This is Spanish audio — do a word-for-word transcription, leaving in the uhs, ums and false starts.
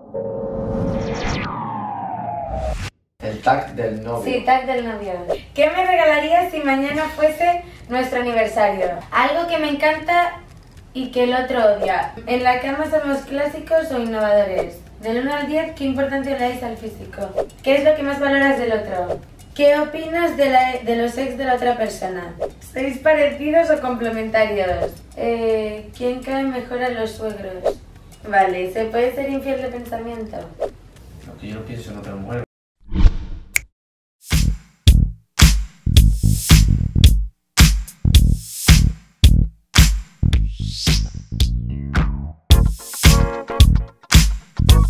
El tag del novio. Sí, tag del novio. ¿Qué me regalarías si mañana fuese nuestro aniversario? Algo que me encanta y que el otro odia. ¿En la cama somos clásicos o innovadores? Del uno al diez, ¿qué importancia le dais al físico? ¿Qué es lo que más valoras del otro? ¿Qué opinas de, la, de los ex de la otra persona? ¿Sois parecidos o complementarios? Eh, ¿Quién cae mejor a los suegros? Vale, ¿se puede ser infiel de pensamiento? Lo que yo no pienso en otra mujer.